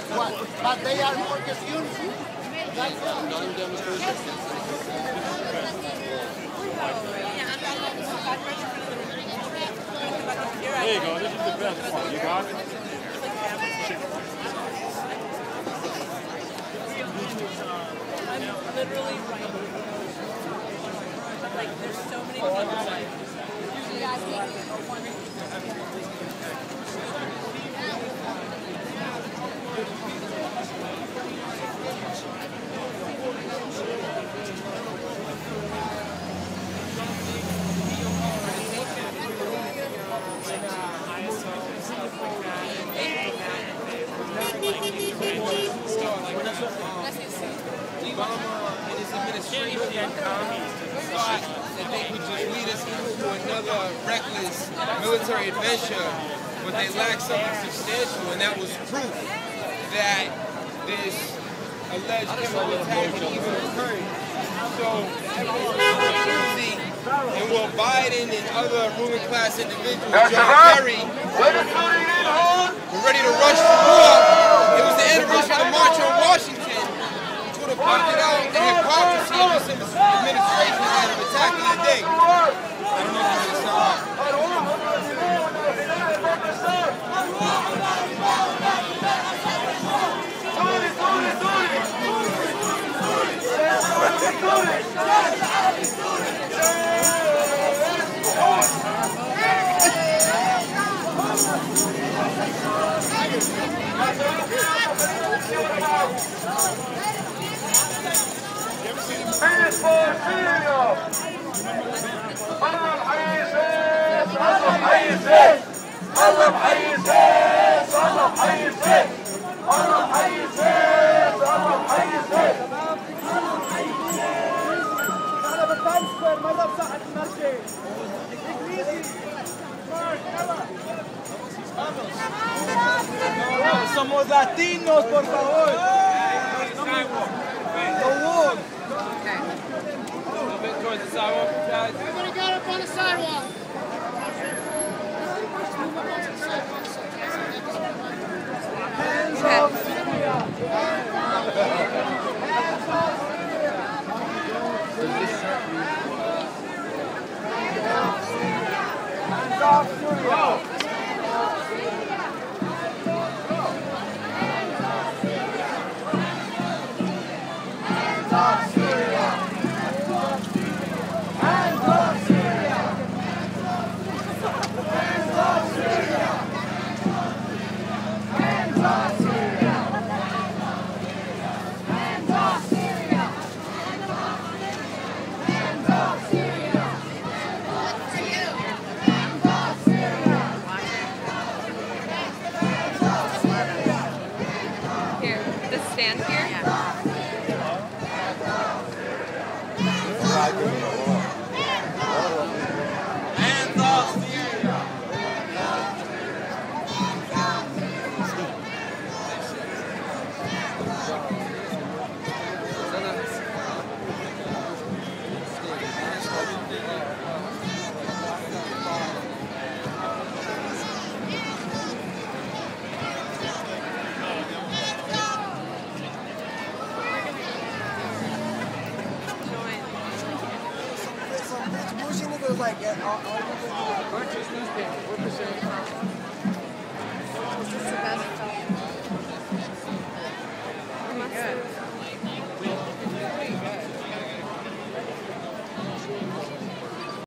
What? But they are more disunity. That's all. There you go. This is the best one. You got it? I'm literally writing. Like, there's so many people. Obama and his administration thought that they could just lead us into another reckless military adventure, but they lacked something substantial, and that was proof that this alleged chemical attack had even occurred. So, and what Biden and other ruling class individuals, John Kerry, were ready to rush to war. It was the anniversary of the March on Washington. Pointed out the hypocrisy of this administration that of attacking the day. I don't know if you saw it. Peace for Syria! الله محيي الله محيي الله محيي الله محيي الله محيي الله محيي أنا بالتايم سكوير مرة بساحة المركز إنجليزي Somos latinos, por favor. The wall. Towards the sidewalk, guys. Everybody got up on the sidewalk. Hands off Syria. Hands off Syria. Hands off Syria. Stand here? Yeah. Hands off Syria. Like, purchase newspaper. What percent?